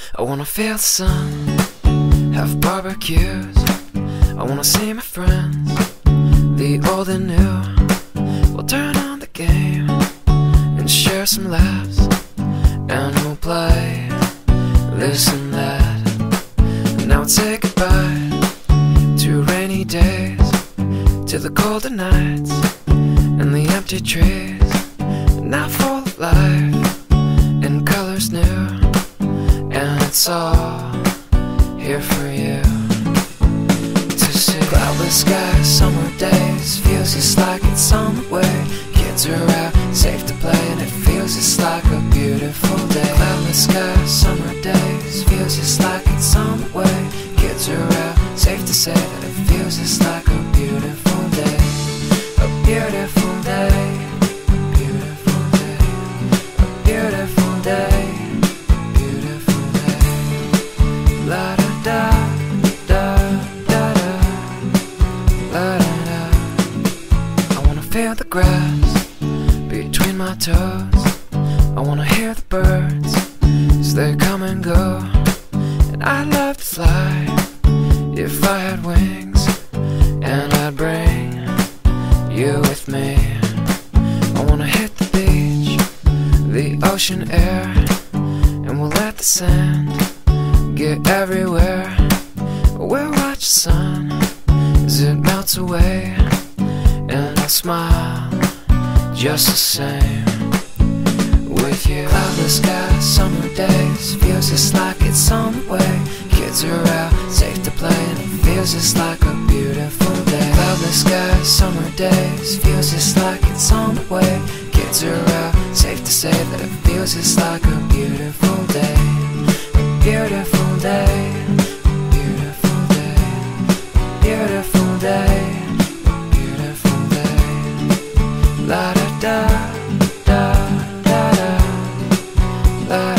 I wanna feel the sun, have barbecues. I wanna see my friends, the old and new. We'll turn on the game and share some laughs, and we'll play this and that. And now we'll say goodbye to rainy days, to the colder nights and the empty trees. Now full of life and colors new, and it's all here for you to see. Cloudless skies, summer days, feels just like it's on the way. Kids are out, safe to play, and it feels just like a beautiful day. Cloudless skies, summer days, feels just like it's on the way. Kids are out, safe to say that it feels just like a beautiful day. A beautiful day, a beautiful day, a beautiful day, a beautiful day. La da da da da da, la da da. I wanna feel the grass between my toes. I wanna hear the birds as they come and go. And I'd love to fly if I had wings, and I'd bring you with me. I wanna hit the beach, the ocean air, and we'll let the sand get everywhere. We'll watch the sun as it melts away, and I'll smile just the same with you. Cloudless skies, summer days, feels just like it's on the way. Kids are out, safe to play, and it feels just like a beautiful day. Cloudless skies, summer days, feels just like it's on the way. Kids are out, safe to say that it feels just like a beautiful day. A beautiful day, a beautiful day, a beautiful day, a beautiful day. La da da da da da, la